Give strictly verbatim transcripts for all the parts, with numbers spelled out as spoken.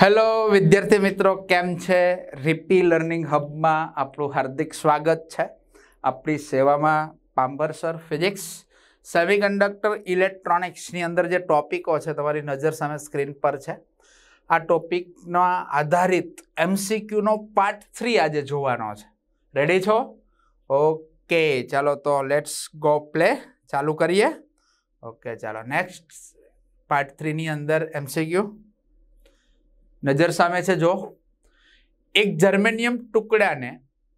Hello विद्यार्थी मित्रों, केम छे? रिपी लर्निंग हब में आपनु हार्दिक स्वागत है। अपनी सेवा में पांबर सर फिजिक्स सेमीकंडक्टर इलेक्ट्रॉनिक्स नी अंदर जे टॉपिको छे तमारी नजर सामे स्क्रीन पर छे। आ टॉपिक ना आधारित एमसीक्यू नो पार्ट थ्री आज जोवानो छे। रेडी छो? ओके, चलो तो लेट्स गो प्ले चालू करिए। ओके चलो, नेक्स्ट पार्ट थ्री नी अंदर एमसीक्यू नजर सामे छे। जो एक जर्मेनियम टुकड़ा ने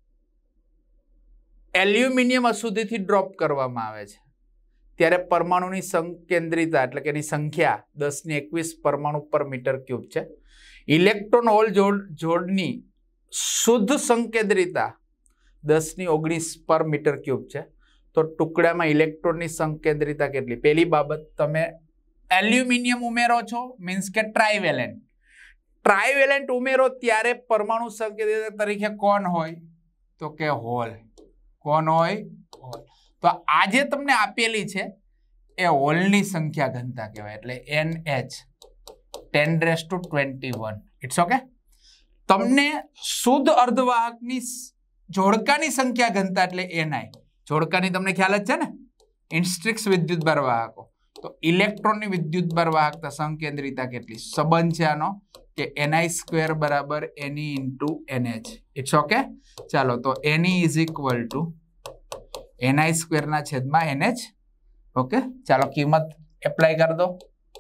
एल्युमिनियम अशुद्धि थी ड्रॉप करवामां आवे छे त्यारे परमाणुनी संकेंद्रिता एटले के एनी संख्या दस ने एकवीस परमाणु पर मीटर क्यूब छे। इलेक्ट्रॉन होल जोड़ जोड़नी शुद्ध संकेंद्रिता दस ने ओगनीस पर मीटर क्यूब छे। तो टुकड़ा में इलेक्ट्रॉन की संकेंद्रिता केटली? पहली बाबत तमे एल्युमिनियम उमेरो छो मीन्स के ट्राइवेलेंट ट्राइवेलेंट उमेरो त्यारे परमाणु संकेंद्रिता तरीके कोण होय? तो के होल। कोण होय? होल। तो आजे तमने आपेली छे ए होलनी संख्या घनता कहेवाय एटले N H ten raise to twenty one. It's okay. तमने शुद्ध अर्धवाहकनी जोड़कानी संख्या घनता एटले एनआई। जोड़कानी तमने ख्याल ज छे ने, इंस्ट्रिक्स विद्युतभार वाहको। तो इलेक्ट्रॉन विद्युत भार वाहकता संकेंद्रिता केटली? संबंध छे आनो के एनआई स्क्वेर बराबर NE into NH. It's okay. चलो तो NE is equal to NI square ना छेद में एनएच। ओके चलो कीमत एप्लाय कर दो।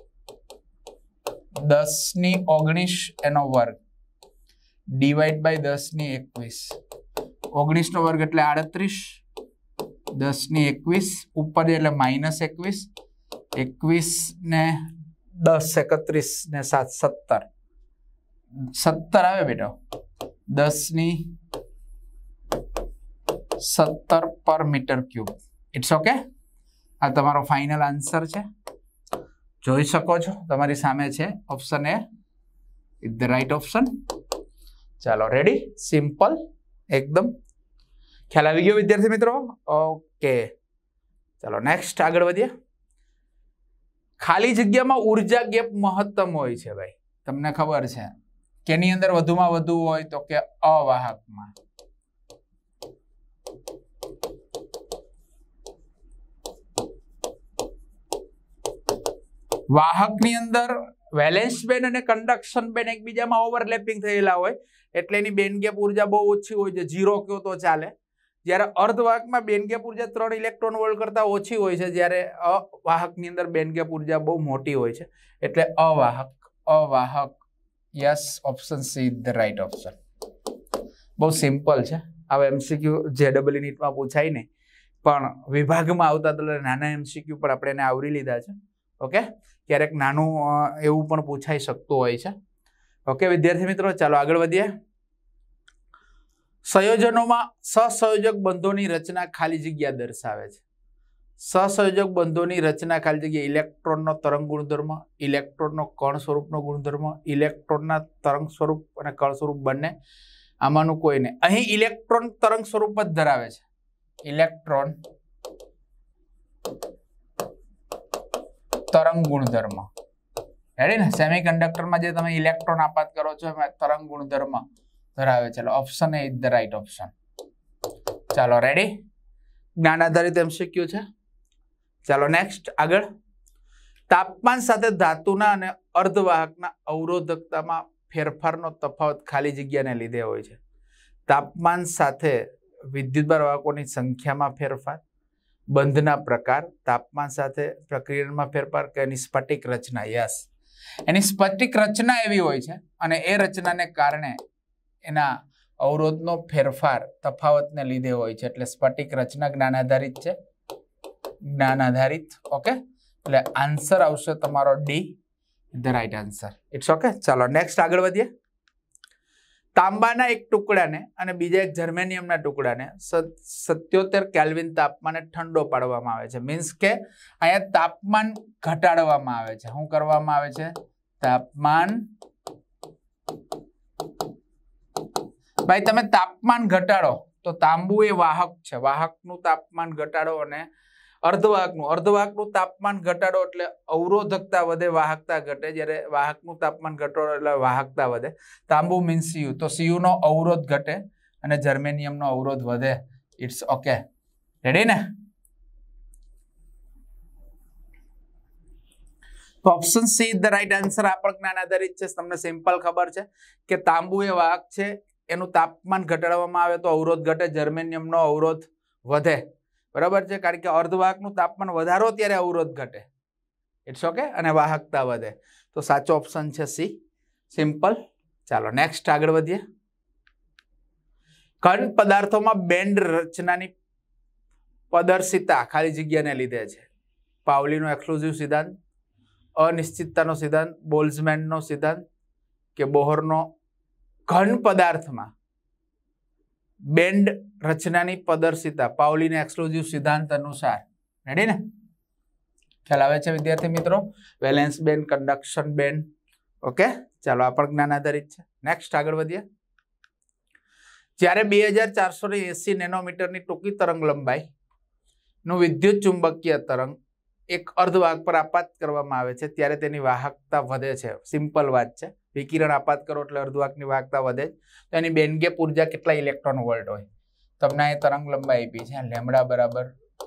दस नी ओगनीस एनो वर्ग डिवाइड बाय दस नी एकवीस। ओगनीस नो वर्ग एटले आड़त्रीस। दस नी एकवीस ऊपर एटले माइनस एकवीस। एकवीस ने दस एकत्रीस ने सात सत्तर। सत्तर आवे बेटा। दस नी सत्तर पर मीटर क्यूब। It's okay. आ तमारो फाइनल आंसर छे। જોઈ શકો છો તમારી સામે છે option A is the right option. ચાલો રેડી, સિમ્પલ એકદમ। ખ્યાલ આવી ગયો વિદ્યાર્થી મિત્રો? ઓકે ચાલો નેક્સ્ટ આગળ વધીએ। ખાલી જગ્યામાં ઊર્જા ગેપ મહત્તમ હોય છે ભાઈ, તમને ખબર છે કેની અંદર વધુમાં વધુ હોય તો કે અવાહકમાં। વાહકની અંદર વેલેન્સ બેન્ડ અને કંડક્શન બેન્ડ એકબીજામાં ઓવરલેપિંગ થયેલા હોય એટલે એની બેન્ડ ગેપ ઊર્જા બહુ ઓછી હોય છે, ઝીરો કયો તો ચાલે। જ્યારે અર્ધવાહકમાં બેન્ડ ગેપ ઊર્જા ત્રણ ઇલેક્ટ્રોન વોલ્ટ કરતા ઓછી હોય છે, જ્યારે અવાહકની અંદર બેન્ડ ગેપ ઊર્જા બહુ મોટી હોય છે એટલે અવાહક। અવાહક yes, option C is the right option. બહુ સિમ્પલ છે। હવે એમસીક્યુ જેડબલ્યુ નીટમાં પૂછાય નહીં, પણ વિભાગમાં આવતા તો નાના એમસીક્યુ પણ આપણે એને આવરી લીધા છે। ઓકે, ક્યારેક નાનું એવું પણ પૂછાઈ શકતું હોય છે। ઓકે વિદ્યાર્થી મિત્રો, ચાલો આગળ વધીએ। સંયોજનોમાં સહસંયોજક બંધોની રચના ખાલી જગ્યા દર્શાવે છે। સહસંયોજક બંધોની રચના ખાલી જગ્યા ઇલેક્ટ્રોનનો તરંગ ગુણધર્મ, ઇલેક્ટ્રોનનો કણ સ્વરૂપનો ગુણધર્મ, ઇલેક્ટ્રોનના તરંગ સ્વરૂપ અને કણ સ્વરૂપ બંને, આમાંનું કોઈ નહીં। અહીં ઇલેક્ટ્રોન તરંગ સ્વરૂપ જ ધરાવે છે। ઇલેક્ટ્રોન तरंग गुणधर्म रेडी ने? सेमीकंडक्टर में जे तमे इलेक्ट्रॉन आपात करो छो एमां तरंग गुणधर्म धरावे। चलो option A is the right option. चलो रेडी, ज्ञान आधारित एमसीक्यू छे। चलो नेक्स्ट आगळ। तापमान साथे धातुना अने अर्धवाहकना अवरोधकतामां फेरफारनो तफावत खाली जग्याने लीधे होय छे। तापमान साथे विद्युतभार वाहकोनी संख्यामां फेरफार, બંધના પ્રકાર, તાપમાન સાથે પ્રક્રિયામાં ફેરફાર કે એની સ્ફટિક રચના। યસ, એની સ્ફટિક રચના એવી હોય છે અને એ રચનાને કારણે એના અવરોધનો ફેરફાર તફાવતને લીધે હોય છે એટલે સ્ફટિક રચના જ્ઞાન આધારિત છે। જ્ઞાન આધારિત। ઓકે, એટલે આન્સર આવશે તમારો D, the right answer. It's okay. ચાલો નેક્સ્ટ આગળ વધીએ। તાંબાના એક ટુકડાને અને બીજા એક જર્મેનિયમના ટુકડાને સત્યોતેર કેલ્વિન તાપમાને ઠંડો પાડવામાં આવે છે। મીન્સ કે અહીંયા તાપમાન ઘટાડવામાં આવે છે। શું કરવામાં આવે છે? તાપમાન। ભાઈ તમે તાપમાન ઘટાડો તો તાંબુ એ વાહક છે, વાહકનું તાપમાન ઘટાડો અને અર્ધવાહકનું અર્ધવાહકનું તાપમાન ઘટાડો એટલે અવરોધકતા વધે, વાહકતા ઘટે. જ્યારે વાહકનું તાપમાન ઘટાડો એટલે વાહકતા વધે. તાંબુ મીન્સ સીયુ, તો સીયુ નો અવરોધ ઘટે અને જર્મેનિયમ નો અવરોધ વધે. It's okay. રેડી ને? તો option C the right answer. આ પણ જ્ઞાન આધારિત છે. તમને સિમ્પલ ખબર છે કે તાંબુ એ વાહક છે, એનું તાપમાન ઘટાડવામાં આવે તો અવરોધ ઘટે, જર્મેનિયમ નો અવરોધ વધે. બરાબર છે? કારણ કે અર્ધવાહકનું તાપમાન વધારો ત્યારે અવરોધ ઘટે. It's okay. અને વાહકતા વધે. તો સાચો ઓપ્શન છે સી. સિમ્પલ. ચાલો નેક્સ્ટ આગળ વધીએ. ઘન પદાર્થોમાં બેન્ડ રચનાની પ્રદર્શિતા ખાલી જગ્યાને લીધે છે. પાઉલીનો એક્સક્લુઝિવ સિદ્ધાંત, અનિશ્ચિતતાનો સિદ્ધાંત, બોલ્ઝમેનનો સિદ્ધાંત કે બોહરનો ઘન પદાર્થમાં બેન્ડ રચનાની પ્રદર્શિતા પાઉલીના એક્સક્લુઝિવ સિદ્ધાંત અનુસાર. રેડી ને? ખ્યાલ આવે છે વિદ્યાર્થી મિત્રો? Valence band, conduction band. Okay. ચાલો આ પણ જ્ઞાન આધારિત છે. નેક્સ્ટ આગળ વધીએ. જ્યારે બે હજાર ચારસો ને એસી નેનોમીટરની ટૂંકી તરંગ લંબાઈ નું વિદ્યુત ચુંબકીય તરંગ એક અર્ધવાહક પર આપાત કરવામાં આવે છે ત્યારે તેની વાહકતા વધે છે. સિમ્પલ વાત છે. વિકિરણ આપાત કરો એટલે અર્ધવાહકની વાહકતા વધે. તો એની બેન્ડ ગેપ ઉર્જા કેટલા ઇલેક્ટ્રોન વોલ્ટ હોય? તમને આ તરંગ લંબાઈ આપી છે લેમ્બડા બરાબર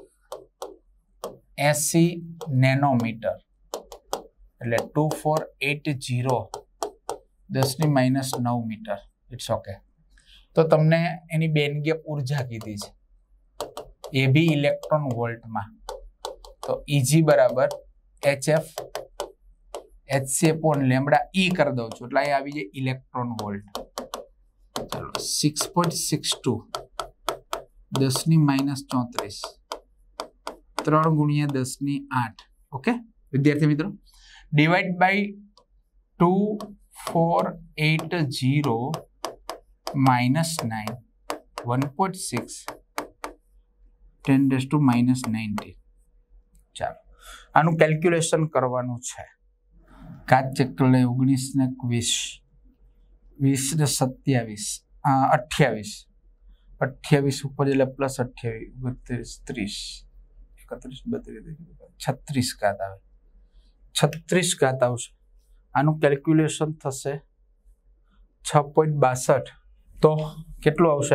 એસી નેનોમીટર એટલે ટુ ફોર એટ ઝીરો દસ ની માઇનસ નવ મીટર. It's okay. તો તમને એની બેન્ડ ગેપ ઉર્જા કીધી છે એ બી ઇલેક્ટ્રોન વોલ્ટમાં. તો ઈજી બરાબર H F H C upon lambda E કરી દઉં છું એટલે અહીં આવી જાય ઇલેક્ટ્રોન વોલ્ટ. ચાલો સિક્સ પોઈન્ટ સિક્સ ટુ દસ ની માઇનસ ચોત્રીસ ત્રણ ગુણ્યા દસ ની આઠ. ઓકે વિદ્યાર્થી મિત્રો. Divide by two four eight zero minus nine one point six ten ડેસ ટુ માઇનસ નાઇન્ટી. ચાલો આનું કેલ્ક્યુલેશન કરવાનું છે. કાચ ચક્કર ઓગણીસ ને વીસ વીસ ને સત્યાવીસ અઠ્યાવીસ અઠ્યાવીસ ઉપર એટલે પ્લસ અઠ્યાવીસ બત્રીસ ત્રીસ એકત્રીસ બત્રીસ છત્રીસ ઘાત આવે. છત્રીસ ઘાત આવશે. આનું કેલ્ક્યુલેશન થશે છ પોઈન્ટ બાસઠ. તો કેટલું આવશે?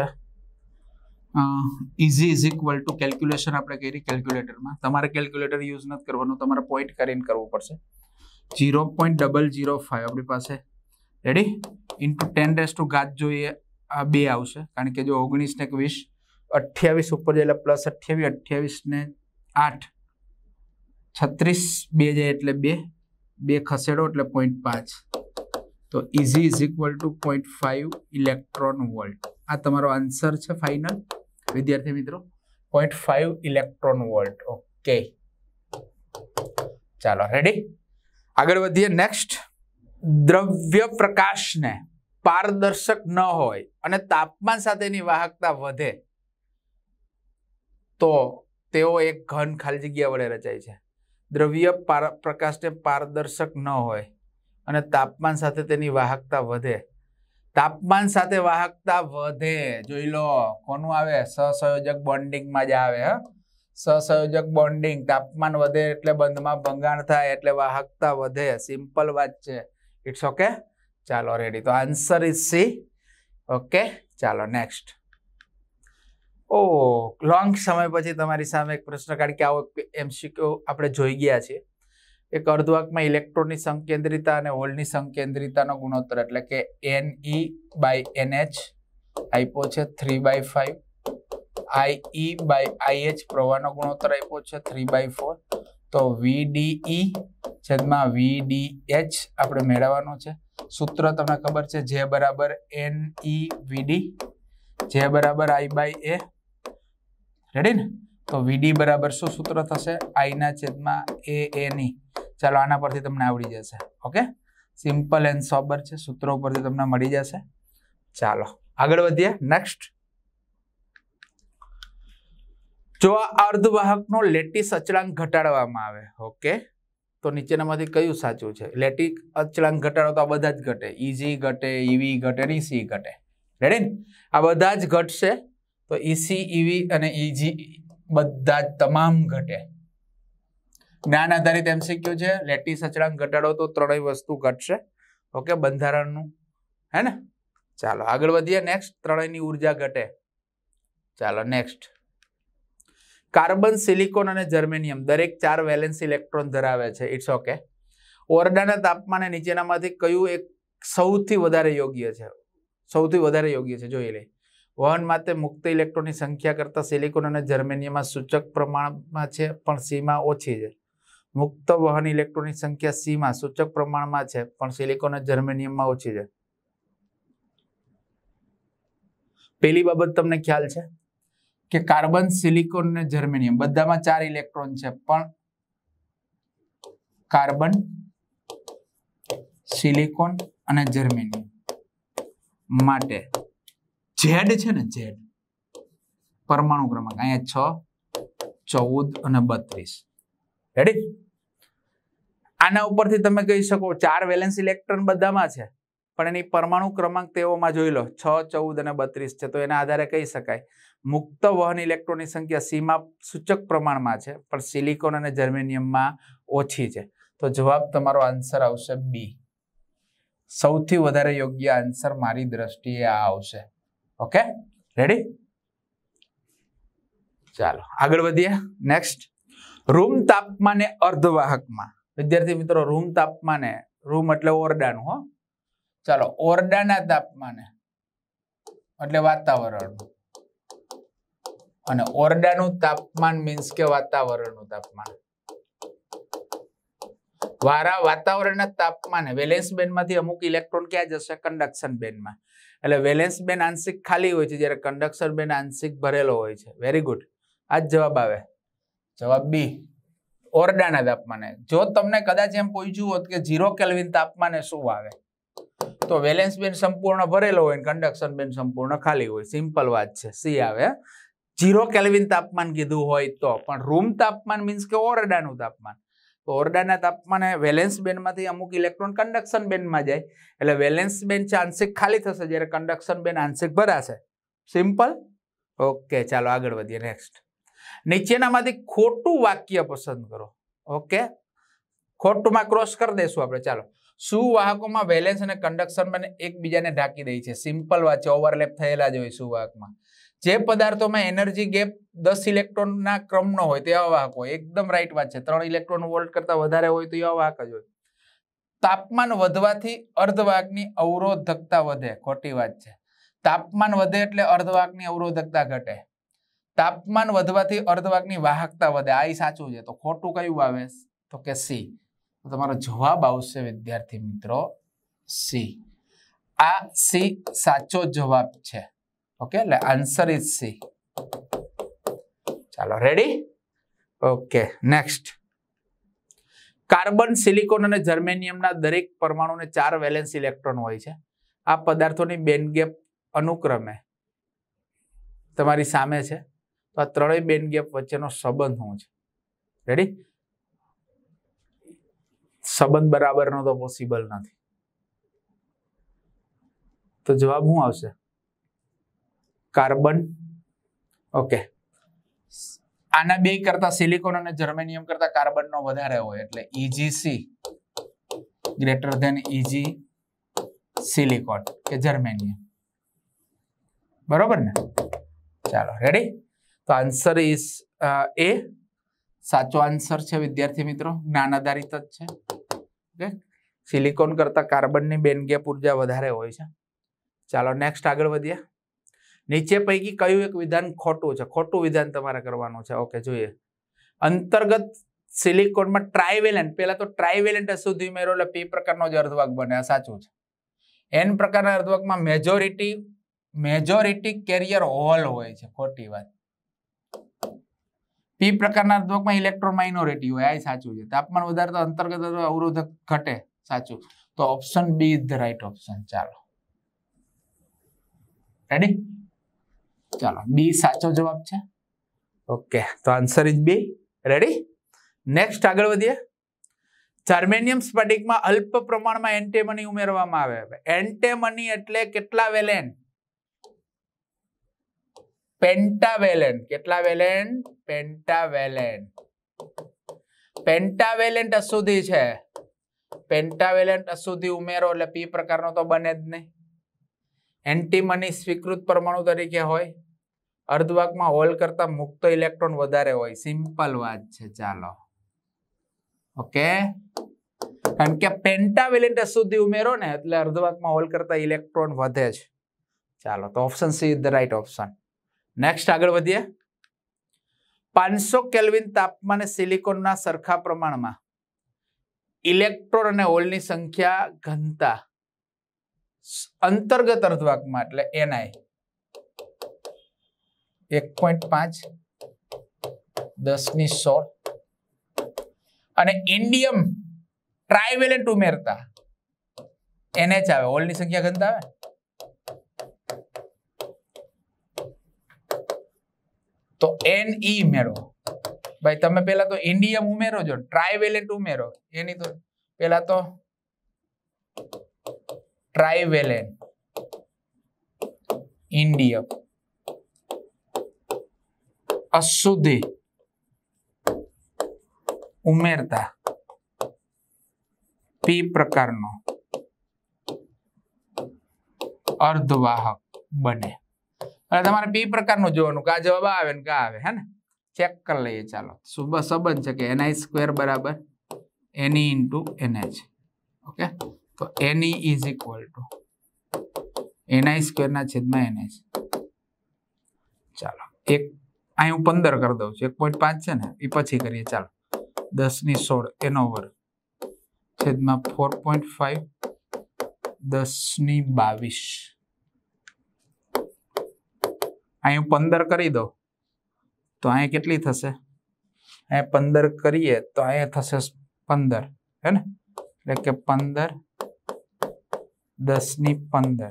Eg is equal to calculation આપણે કરી કેલ્ક્યુલેટરમાં. તમારે કેલ્ક્યુલેટર યુઝ નથી કરવાનું, તમારે પોઈન્ટ કરીને કરવું પડશે. Zero point double zero five આપણી પાસે. Ready? Into ten raise to ઘાત જોઈએ આ બે આવશે કારણ કે જો ઓગણીસ ને વીસ અઠ્યાવીસ ઉપર જાય એટલે પ્લસ અઠ્યાવીસ અઠ્યાવીસ ને આઠ છત્રીસ બે જાય એટલે બે બે ખસેડો એટલે પોઈન્ટ પાંચ. તો Eg is equal to point five electron volt. આ તમારો આન્સર છે ફાઇનલ વિદ્યાર્થી મિત્રો. Point five electron volt. Okay ચાલો રેડી આગળ વધીએ. નેક્સ્ટ. દ્રવ્ય પ્રકાશને પારદર્શક ન હોય અને તાપમાન સાથેની વાહકતા વધે તો તેઓ એક ઘન ખાલી જગ્યા વડે રચાય છે. દ્રવ્ય પ્રકાશને પારદર્શક ન હોય અને તાપમાન સાથે તેની વાહકતા વધે. તાપમાન સાથે વાહકતા વધે જોઈ લો કોનું આવે? સહસંયોજક બોન્ડિંગમાં જ આવે. હ સહસંયોજક બોન્ડિંગ. તાપમાન વધે એટલે બંધમાં ભંગાણ થાય એટલે વાહકતા વધે. સિમ્પલ વાત છે. It's okay. ચાલો રેડી. તો આન્સર ઇઝ સી. ઓકે ચાલો નેક્સ્ટ. ઓ લોંગ સમય પછી તમારી સામે એક પ્રશ્ન કારણ કે આવો એમસીક્યુ આપણે જોઈ ગયા છીએ. એક અર્ધવાહકમાં ઇલેક્ટ્રોનની સંકેન્દ્રિતા અને હોલની સંકેન્દ્રિતાનો ગુણોત્તર એટલે કે N E by N H આપ્યો છે three by five. I E by I H પ્રવાહનો ગુણોત્તર આપ્યો છે થ્રી બાય ફોર. તો વી ડી ઈ છેદમાં વી ડી એચ આપણે મેળવવાનું છે. સૂત્ર તમને ખબર છે જે બરાબર એન ઈ વી ડી જે બરાબર આઈ બાય એ. રેડી ને? તો વીડી બરાબર શું સૂત્ર થશે? આઈ ના છેદમાં એ એની. ચાલો આના પરથી તમને આવડી જશે. ઓકે સિમ્પલ એન્ડ સોબર છે. સૂત્રો પરથી તમને મળી જશે. ચાલો આગળ વધીએ. નેક્સ્ટ. જો આ અર્ધવાહકનો લેટિસ અચળાંક ઘટાડવામાં આવે ઓકે તો નીચેનામાંથી કયું સાચું છે? લેટિસ અચળાંક ઘટાડો તો આ બધા જ ઘટે. ઈજી ઘટે, ઈવી ઘટે ને ઈસી ઘટે. રેડી? આ બધા જ ઘટશે. તો ઈસી ઈવી અને ઈજી બધા જ તમામ ઘટે. જ્ઞાન આધારિત એમસીક્યુ છે. લેટિસ અચળાંક ઘટાડો તો ત્રણેય વસ્તુ ઘટશે. ઓકે, બંધારણનું હે ને. ચાલો આગળ વધીએ. નેક્સ્ટ, ત્રણેયની ઉર્જા ઘટે. ચાલો નેક્સ્ટ, કાર્બન, સિલિકોન અને જર્મેનિયમ દરેક ચાર વેલેન્સ ઇલેક્ટ્રોન ધરાવે છે. It's okay. ઓરડાના તાપમાને નીચેનામાંથી કયું એક સૌથી વધારે યોગ્ય છે? સૌથી વધારે યોગ્ય છે જોઈ લે. વહન માટે મુક્ત ઇલેક્ટ્રોનની સંખ્યા કરતા સિલિકોન અને જર્મેનિયમમાં સૂચક પ્રમાણમાં છે પણ સીમાં ઓછી છે. મુક્ત વહન ઇલેક્ટ્રોનની સંખ્યા સીમાં સૂચક પ્રમાણમાં છે પણ સિલિકોન અને જર્મેનિયમમાં ઓછી છે. પેલી બાબત તમને ખ્યાલ છે કે કાર્બન, સિલિકોન અને જર્મેનિયમ બધામાં ચાર ઇલેક્ટ્રોન છે પણ કાર્બન, સિલિકોન અને જર્મેનિયમ માટે ઝેડ છે ને, ઝેડ પરમાણુ ક્રમાંક અહીંયા છ, ચૌદ અને બત્રીસ. રેડી? આના ઉપરથી તમે કહી શકો ચાર વેલેન્સ ઇલેક્ટ્રોન બધામાં છે પણ એની પરમાણુ ક્રમાંક તેઓમાં જોઈ લો છ, ચૌદ અને બત્રીસ છે. તો એના આધારે કહી શકાય મુક્ત વહન ઇલેક્ટ્રોનની સંખ્યા સીમાં સૂચક પ્રમાણમાં છે પણ સિલિકોન અને જર્મેનિયમમાં ઓછી છે. તો જવાબ તમારો આન્સર આવશે બી. સૌથી વધારે યોગ્ય આન્સર મારી દ્રષ્ટિએ આ આવશે. Okay, ready? ચાલો આગળ વધીએ. નેક્સ્ટ, રૂમ તાપમાને અર્ધવાહકમાં, વિદ્યાર્થી મિત્રો રૂમ તાપમાને, રૂમ એટલે ઓરડાનું, હો. ચાલો, ઓરડાના તાપમાને એટલે વાતાવરણનું, અને ઓરડાનું તાપમાન મીન્સ કે વાતાવરણનું તાપમાન. વારા વાતાવરણના તાપમાને વેલેન્સ બેન્ડમાંથી અમુક ઇલેક્ટ્રોન ક્યાં જશે? કન્ડક્શન બેન્ડમાં. એટલે વેલેન્સ બેન્ડ આંશિક ખાલી હોય છે જ્યારે કન્ડક્શન બેન્ડ આંશિક ભરેલો હોય છે. Very good. આ જ જવાબ આવે. જવાબ બી, ઓરડાના તાપમાને. જો તમને કદાચ એમ પૂછ્યું હોત કે ઝીરો કેલ્વિન તાપમાને શું આવે, તો વેલેન્સ બેન્ડ સંપૂર્ણ ભરેલો હોય, કન્ડક્શન બેન્ડ સંપૂર્ણ ખાલી હોય. સિમ્પલ વાત છે, સી આવે. ઝીરો કેલ્વિન તાપમાન કીધું હોય તો. પણ રૂમ તાપમાન મીન્સ કે ઓરડાનું તાપમાન. તો ઓરડાના તાપમાને વેલેન્સ બેન્ડમાંથી અમુક ઇલેક્ટ્રોન કન્ડક્શન બેન્ડમાં જાય એટલે વેલેન્સ બેન્ડ આંશિક ખાલી થશે જ્યારે કન્ડક્શન બેન્ડ આંશિક ભરાશે. સિમ્પલ. ઓકે, ચાલો આગળ વધીએ. નેક્સ્ટ, નીચેનામાંથી ખોટું વાક્ય પસંદ કરો. ઓકે, ખોટુંમાં ક્રોસ કરી દઈશું આપણે. ચાલો, સુવાહકોમાં વેલેન્સ અને કન્ડક્શન બેન્ડ એકબીજાને ઢાંકી દે છે. સિમ્પલ વાત છે, ઓવરલેપ થયેલા જ હોય સુવાહકમાં. જે પદાર્થોમાં એનર્જી ગેપ દસ ઇલેક્ટ્રોનના ક્રમનો હોય તેવા વાહક હોય. એકદમ રાઈટ વાત છે. ત્રણ ઇલેક્ટ્રોન વોલ્ટ કરતા વધારે હોય તો એવા વાહક જ હોય. તાપમાન વધવાથી અર્ધવાહકની અવરોધકતા વધે. ખોટી વાત છે. તાપમાન વધે એટલે અર્ધવાહકની અવરોધકતા ઘટે. તાપમાન વધવાથી અર્ધવાહકની વાહકતા વધે. આ સાચું છે. તો ખોટું કયું આવે? તો કે સી. તો તમારો જવાબ આવશે વિદ્યાર્થી મિત્રો સી. આ સી સાચો જવાબ છે. ઓકે, એટલે આન્સર ઇઝ સી. ચાલો, ready? Okay, next, carbon, silicon અને જર્મેનિયમના દરેક પરમાણુને ચાર વેલેન્સ ઇલેક્ટ્રોન હોય છે. આ પદાર્થોની બેન્ડ ગેપ અનુક્રમે તમારી સામે છે. તો આ ત્રણેય બેન્ડ ગેપ વચ્ચેનો સંબંધ શું છે? રેડી? સંબંધ બરાબરનો તો પોસિબલ નથી. તો જવાબ શું આવશે? કાર્બન. ઓકે, આના બે કરતા સિલિકોન અને જર્મેનિયમ કરતા કાર્બનનો વધારે હોય એટલે Egc greater than Eg silicon કે જર્મેનિયમ. બરોબર ને? ચાલો, રેડી? તો આન્સર ઇઝ એ. સાચો આન્સર છે વિદ્યાર્થી મિત્રો. જ્ઞાન આધારિત જ છે. ઓકે, સિલિકોન કરતા કાર્બનની બેન્ડ ગેપ ઉર્જા વધારે હોય છે. ચાલો નેક્સ્ટ આગળ વધીએ. નીચે પૈકી કયું એક વિધાન ખોટું છે? ખોટું વિધાન તમારે કરવાનું છે. ઓકે, જોઈએ. અંતર્ગત સિલિકોનમાં ટ્રાઇવેલેન્ટ, પહેલા તો ટ્રાઇવેલેન્ટ અશુદ્ધિ ઉમેરો એટલે પી પ્રકારનો જ અર્ધવાહક બને. આ સાચું છે. એન પ્રકારના અર્ધવાહકમાં મેજોરિટી મેજોરિટી કેરિયર હોલ હોય છે. ખોટી વાત. પી પ્રકારના અર્ધવાહકમાં ઇલેક્ટ્રોન માઇનોરિટી હોય. આ સાચું છે. તાપમાન વધારે તો અંતર્ગત અવરોધક ઘટે. સાચું. તો option B is the right option. ચાલો, રેડી? ચાલો, બી સાચો જવાબ છે. ઓકે, તો answer is B. Ready? Next આગળ વધીએ. જર્મેનિયમ સ્ફટિકમાં અલ્પ પ્રમાણમાં એન્ટીમની ઉમેરવામાં આવે. એન્ટીમની એટલે કેટલા વેલેન્ટ? પેન્ટાવેલેન્ટ કેટલા વેલેન્ટ પેન્ટાવેલેન્ટ પેન્ટાવેલેન્ટ અશુદ્ધિ છે પેન્ટાવેલેન્ટ અશુદ્ધિ ઉમેરો એટલે પી પ્રકારનો તો બને જ નહીં એન્ટીમની સ્વીકૃત પરમાણુ તરીકે હોય અર્ધવાહકમાં હોલ કરતા મુક્ત ઇલેક્ટ્રોન વધારે હોય સિમ્પલ વાત છે ચાલો ઓકે કારણ કે પેન્ટાવેલેન્ટ અશુદ્ધિ ઉમેરો ને એટલે અર્ધવાહકમાં હોલ કરતા ઇલેક્ટ્રોન વધે છે ચાલો તો option C is the right option next આગળ વધીએ પાંચસો કેલ્વિન તાપમાને સિલિકોનના સરખા પ્રમાણમાં ઇલેક્ટ્રોન અને હોલની સંખ્યા ઘનતા અંતર્ગત અર્ધવાહકમાં એટલે એનઆઈ એક પોઈન્ટ પાંચ દસ ની સોળ અને ઇન્ડિયમ ટ્રાઇવેલેન્ટ ઉમેરતા એનએચ આવે હોલની સંખ્યા ઘનતા આવે તો એન ઈ મેળવો ભાઈ તમે પેલા તો ઇન્ડિયમ ઉમેરો છો ટ્રાઇવેલેન્ટ ઉમેરો એની તો પેલા તો ટ્રાઇવેલેન્ટ ઇન્ડિયમ અશુદ્ધિ ઉમેરતા પી પ્રકારનો અર્ધવાહક બને અને તમારે પી પ્રકારનું જોવાનું કે આ જવાબ આવે ને કા આવે હે ને ચેક કરી લઈએ ચાલો સુબ સંબંધ છે કે એનઆઈ સ્ક્વેર બરાબર એની ઇન્ટુ એનએચ ઓકે તો NE is equal to NI square ના છેદમાં એનએચ ચાલો એક અહીં હું પંદર કરી દઉં છું એક પોઈન્ટ પાંચ છે ને એ પછી કરીએ ચાલો દસ ની સોળ એનો વર્ગ છેદમાં ફોર પોઈન્ટ ફાઈવ દસ ની બાવીસ અહીં હું પંદર કરી દઉં તો અહીંયા કેટલી થશે અહીંયા પંદર કરીએ તો અહીંયા થશે પંદર હે ને એટલે કે પંદર દસ ની પંદર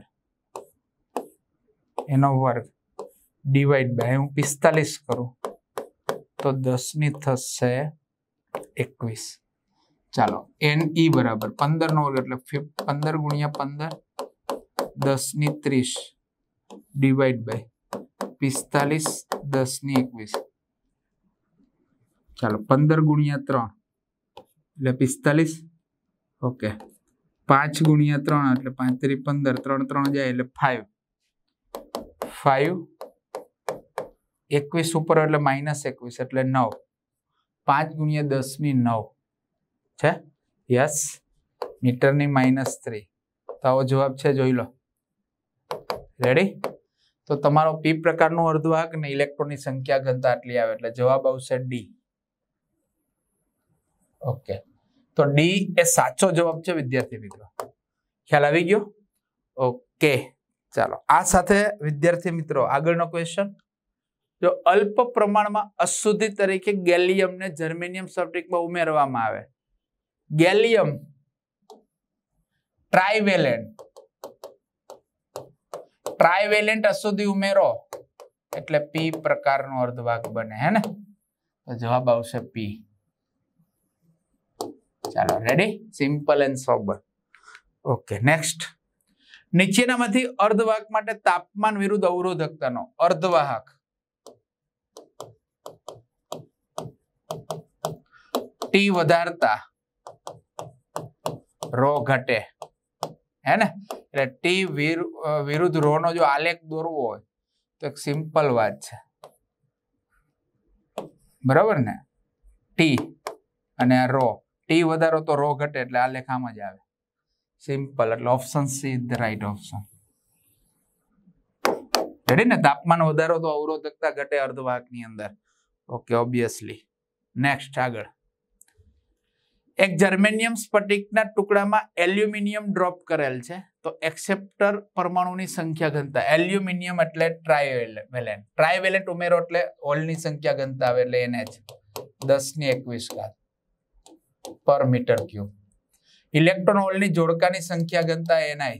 એનો વર્ગ ડિવાઈડ બાય હું પિસ્તાલીસ કરું તો દસ ની થશે એકવીસ ચાલો એન ઈ બરાબર પંદર નો વર્ગ એટલે પંદર ગુણ્યા પંદર દસ ની ત્રીસ ડિવાઈડ બાય પિસ્તાલીસ દસ ની એકવીસ ચાલો પંદર ગુણ્યા ત્રણ એટલે પિસ્તાલીસ ઓકે પાંચ ગુણ્યા ત્રણ એટલે પાંચ ત્રી પંદર ત્રણ ત્રણ જાય એટલે ફાઈવ ફાઈવ એકવીસ ઉપર એટલે માઇનસ એકવીસ એટલે નવ પાંચ ગુણ્યા દસ ની નવ છે યસ મીટરની માઇનસ થ્રી તો આવો જવાબ છે જોઈ લો રેડી તો તમારો પી પ્રકારનું અર્ધવાહક ને ઇલેક્ટ્રોનની સંખ્યા ઘનતા આટલી આવે એટલે જવાબ આવશે ડી ઓકે તો ડી એ સાચો જવાબ છે વિદ્યાર્થી મિત્રો ખ્યાલ આવી ગયો ઓકે ચાલો આ સાથે વિદ્યાર્થી મિત્રો આગળનો ક્વેશ્ચન જો અલ્પ પ્રમાણમાં અશુદ્ધિ તરીકે ગેલિયમ ને જર્મેનિયમ સ્ફટિકમાં ઉમેરવામાં આવે ગેલિયમ ટ્રાઇવેલેન્ટ ટ્રાઇવેલેન્ટ અશુદ્ધિ ઉમેરો એટલે પી પ્રકારનો અર્ધવાહક બને હે ને તો જવાબ આવશે પી ચાલો ready simple and sober okay next નીચેનામાંથી અર્ધવાહક માટે તાપમાન વિરુદ્ધ અવરોધકતાનો અર્ધવાહક ટી વધારતા રો ઘટે હે ને એટલે ટી વિરુદ્ધ રો નો જો આલેખ દોરવો હોય તો એક સિમ્પલ વાત છે બરાબર ને ટી અને આ રો ટી વધારો તો રો ઘટે એટલે આલેખ આમ જ આવે સિમ્પલ એટલે option C is the right option ready ને તાપમાન વધારો તો અવરોધકતા ઘટે અર્ધવાહક ની અંદર ઓકે ઓબ્વિયસલી નેક્સ્ટ આગળ એક જર્મેનિયમ સ્ફટિકના ટુકડામાં એલ્યુમિનિયમ ડ્રોપ કરેલ છે તો એક્સેપ્ટર પરમાણુની સંખ્યા ઘનતા એલ્યુમિનિયમ એટલે ટ્રાઇવેલેન્ટ ટ્રાઇવેલેન્ટ ઉમેરો એટલે હોલની સંખ્યા ઘનતા આવે એટલે એને જ દસ ની એકવીસ ઘાત પર મીટર ક્યુબ ઇલેક્ટ્રોન હોલની જોડકાની સંખ્યા ઘનતા એનઆઈ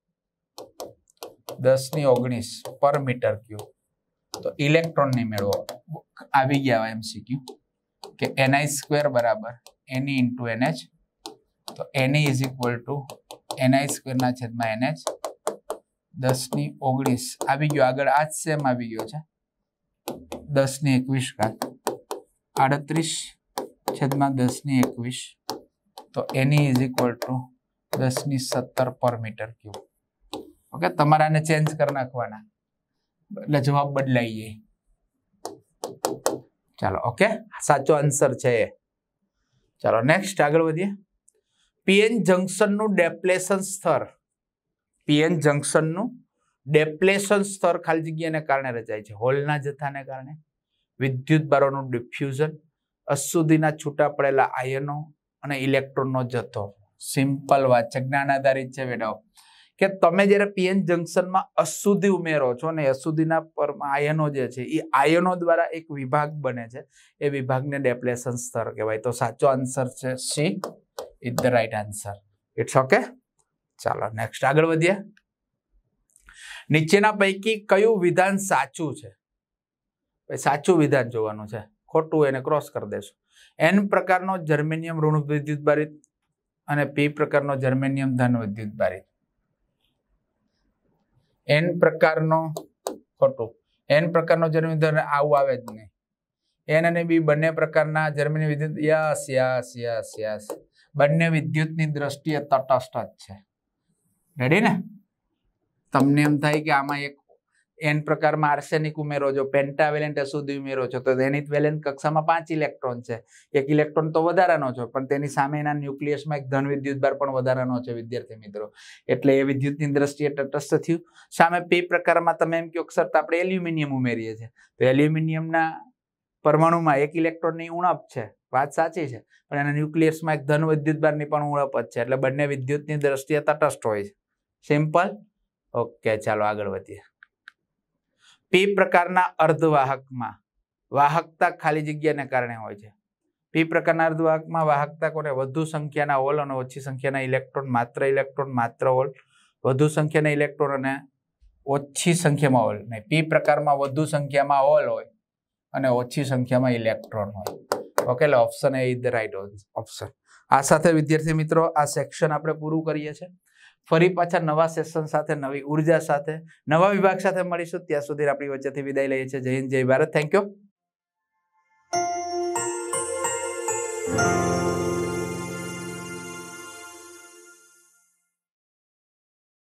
દસ ની ઓગણીસ પર મીટર ક્યુબ તો ઇલેક્ટ્રોન ની મેળવો આવી ગયા એમસીક્યુ કે એનઆઈ સ્ક્વેર બરાબર એની ઇન્ટુ એનએચ તો NE is equal to NI square ના છેદમાં એનએચ દસ ની ઓગણીસ આવી ગયો આગળ આ જ સેમ આવી ગયો છે દસ ની એકવીસ ઘાત આડત્રીસ છેદમાં દસ ની એકવીસ તો એની ઇઝ ઇક્વલ ટુ દસ ની સત્તર પર મીટર ક્યુબ. ઓકે, તમારે આને ચેન્જ કરી નાખવાના એટલે જવાબ બદલાઈ જાય. ચાલો ઓકે, સાચો આન્સર છે એ. ચાલો નેક્સ્ટ આગળ વધીએ. પીએન જંકશન નું ડેપ્લેશન સ્તર પીએન જંકશન નું ડેપ્લેશન સ્તર ખાલી જગ્યાને કારણે રચાય છે. હોલના જથ્થાને કારણે, વિદ્યુત ભારોનું ડિફ્યુઝન, અશુદ્ધિના છૂટા પડેલા આયનો અને ઇલેક્ટ્રોનનો જથ્થો. સિમ્પલ વાત છે, જ્ઞાન આધારિત છે બેટાઓ, કે તમે જ્યારે પીએન જંકશનમાં અશુદ્ધિ ઉમેરો છો ને અશુદ્ધિના પર આયનો જે છે એ આયનો દ્વારા એક વિભાગ બને છે, એ વિભાગને ડેપ્લેશન સ્તર કહેવાય. તો સાચો આન્સર છે C is the right answer. It's okay. ચાલો નેક્સ્ટ આગળ વધીએ. નીચેના પૈકી કયું વિધાન સાચું છે? સાચું વિધાન જોવાનું છે, ખોટું એને ક્રોસ કરી દેશું. એન પ્રકારનો જર્મેનિયમ ઋણ વિદ્યુત ભારિત અને પી પ્રકારનો જર્મેનિયમ ધન વિદ્યુત ભારિત. એન પ્રકારનો ખોટું, એન પ્રકારનો જર્મેનિયમ આવું આવે જ નહીં. એન અને બી બંને પ્રકારના જર્મેનિયમ વિદ્યુત યસ યસ યસ યસ બંને વિદ્યુતની દ્રષ્ટિએ તટસ્થ જ છે. રેડી ને? તમને એમ થાય કે આમાં એક એન પ્રકારમાં આર્સેનિક ઉમેરો છો, પેન્ટાવેલેન્ટ અશુદ્ધિ ઉમેરો છો, તો એની વેલેન્ટ કક્ષામાં પાંચ ઇલેક્ટ્રોન છે, એક ઇલેક્ટ્રોન તો વધારાનો છે, પણ તેની સામેના ન્યુક્લિયસમાં એક ધન વિદ્યુત ભાર પણ વધારાનો છે વિદ્યાર્થી મિત્રો. એટલે એ વિદ્યુતની દ્રષ્ટિએ તટસ્થ થયું. સામે પી પ્રકારમાં તમે એમ કહો સર આપણે એલ્યુમિનિયમ ઉમેરીએ છીએ, તો એલ્યુમિનિયમના પરમાણુમાં એક ઇલેક્ટ્રોનની ઉણપ છે, વાત સાચી છે, પણ એના ન્યુક્લિયસમાં એક ધન વિદ્યુત ભારની પણ ઉણપ જ છે, એટલે બંને વિદ્યુતની દ્રષ્ટિએ તટસ્થ હોય છે. સિમ્પલ. ઓકે, ચાલો આગળ વધીએ. પી પ્રકારના અર્ધવાહકમાં વાહકતા ખાલી જગ્યાને કારણે હોય છે. પી પ્રકારના અર્ધવાહકમાં વાહકતા કોને? વધુ સંખ્યાના હોલ અને ઓછી સંખ્યાના ઇલેક્ટ્રોન, માત્ર ઇલેક્ટ્રોન માત્ર હોલ, વધુ સંખ્યાના ઇલેક્ટ્રોન અને ઓછી સંખ્યામાં હોલ. નહીં, પી પ્રકારમાં વધુ સંખ્યામાં હોલ હોય અને ઓછી સંખ્યામાં ઇલેક્ટ્રોન હોય. ઓકે, એટલે option A is the right option. આ સાથે વિદ્યાર્થી મિત્રો આ સેક્શન આપણે પૂરું કરીએ છીએ. ફરી પાછા નવા સેશન સાથે, નવી ઉર્જા સાથે, નવા વિભાગ સાથે મળીશું. ત્યાં સુધી આપણી વચ્ચેથી વિદાય લઈએ છીએ. જય હિન્દ, જય ભારત. Thank you.